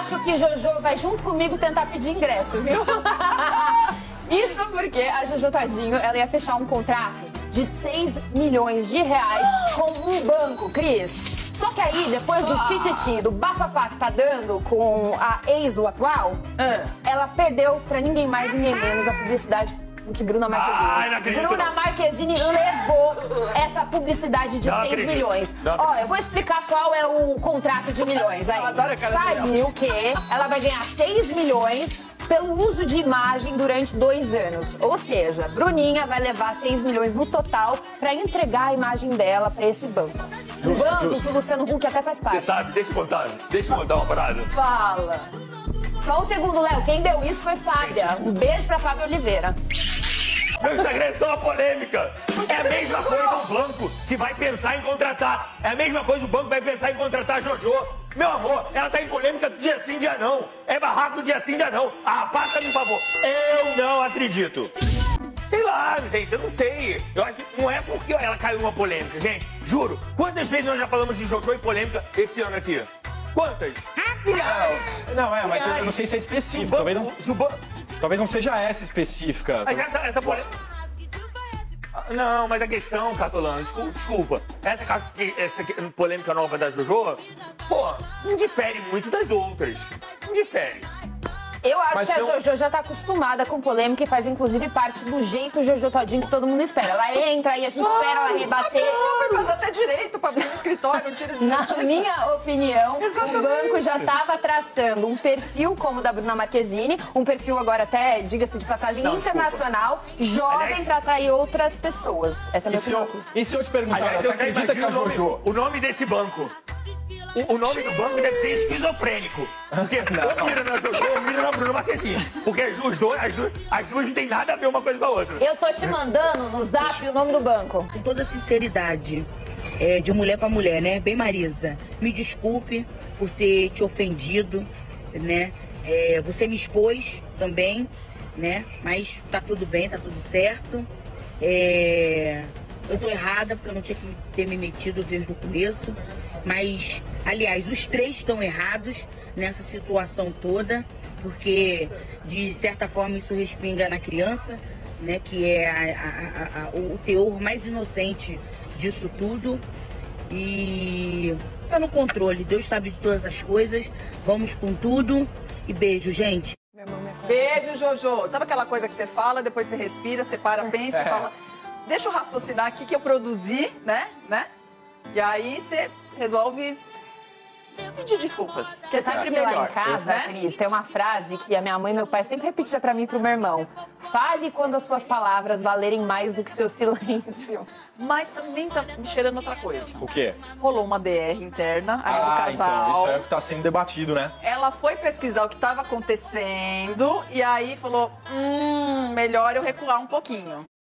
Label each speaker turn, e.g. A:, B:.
A: acho que Jojo vai junto comigo tentar pedir ingresso, viu? Isso porque a Jojo Todinho, ela ia fechar um contrato de 6 milhões de reais com um banco, Cris. Só que aí, depois do tititi, do bafafá que tá dando com a ex do atual, ela perdeu pra ninguém mais, ninguém menos a publicidade do que Bruna Marquezine. Bruna Marquezine levou essa publicidade de 6 milhões. Ó, eu vou explicar qual é o contrato de milhões aí. Saiu que ela vai ganhar 6 milhões pelo uso de imagem durante 2 anos. Ou seja, Bruninha vai levar 6 milhões no total pra entregar a imagem dela pra esse banco. Um banco que o Luciano Huck até faz parte.
B: Você sabe, deixa eu contar uma parada.
A: Fala. Só um segundo, Léo. Quem deu isso foi Fábia. Um beijo pra Fábia Oliveira.
B: Meu Instagram é só uma polêmica. É a mesma coisa o banco que vai pensar em contratar. É a mesma coisa o banco vai pensar em contratar a Jojo. Meu amor, ela tá em polêmica dia sim, dia não. É barraco dia sim, dia não. Ah, faça-me um favor. Eu não acredito. Sei lá, gente, eu não sei. Eu acho que não é porque ela caiu numa polêmica, gente. Juro. Quantas vezes nós já falamos de Jojo e polêmica esse ano aqui? Quantas? Milhares.
C: Não, mas eu não sei se é específico. Talvez não seja essa específica.
B: Mas essa polêmica... Não, mas a questão, Catolano, desculpa. Essa polêmica nova da Jojo, pô, não difere muito das outras. Não difere.
A: Eu acho que a Jojo já tá acostumada com polêmica e faz, inclusive, parte do jeito Jojo Todinho que todo mundo espera. Ela entra e a gente espera ela rebater.
D: Faz até direito pra abrir no escritório, tira de
A: Na minha opinião, o banco já estava traçando um perfil como o da Bruna Marquezine, um perfil agora até, diga-se de passagem, internacional, jovem pra atrair outras pessoas. Essa é a minha opinião.
C: E se eu te perguntar, você acredita que a Jojo...
B: O nome desse banco... O nome do banco deve ser esquizofrênico. Porque ou mira na Jojo ou mira na Bruna Marquezine. Porque as duas não tem nada a ver uma coisa com a outra.
A: Eu tô te mandando no zap o nome do banco.
E: Com toda sinceridade, de mulher pra mulher, né? Bem, Marisa, me desculpe por ter te ofendido, né? Você me expôs também, né? Mas tá tudo bem, tá tudo certo. Eu tô errada porque eu não tinha que ter me metido desde o começo. Mas, aliás, os 3 estão errados nessa situação toda, porque, de certa forma, isso respinga na criança, né, que é o teor mais inocente disso tudo. E tá no controle, Deus sabe de todas as coisas, vamos com tudo e beijo, gente.
D: Beijo, Jojo. Sabe aquela coisa que você fala, depois você respira, você para, pensa e fala... Deixa eu raciocinar aqui que eu produzi, né? E aí você resolve pedir desculpas.
A: Você sabe que lá em casa,
D: né?
A: Cris, tem uma frase que a minha mãe e meu pai sempre repetia pra mim e pro meu irmão. Fale quando as suas palavras valerem mais do que seu silêncio.
D: Mas também tá me cheirando outra coisa.
C: O quê?
D: Rolou uma DR interna aí no casal.
C: Então isso é o que tá sendo debatido, né?
D: Ela foi pesquisar o que estava acontecendo e aí falou, melhor eu recuar um pouquinho.